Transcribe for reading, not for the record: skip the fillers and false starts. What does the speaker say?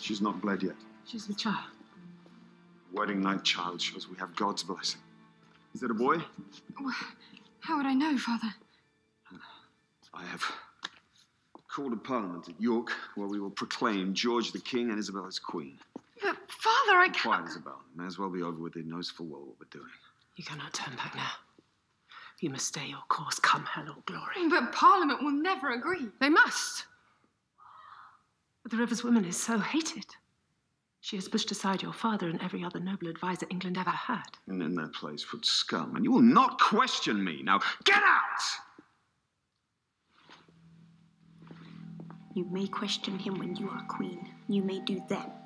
She's not bled yet. She's a child. Wedding night child shows we have God's blessing. Is it a boy? Well, how would I know, Father? I have called a parliament at York where we will proclaim George the King and Isabel as Queen. But, Father, I can't... Quiet, Isabel. It may as well be over with. It knows full well what we're doing. You cannot turn back now. You must stay your course, come hell or glory. But Parliament will never agree. They must. But the River's woman is so hated. She has pushed aside your father and every other noble advisor England ever had. And in their place put scum. And you will not question me. Now, get out! You may question him when you are queen. You may do then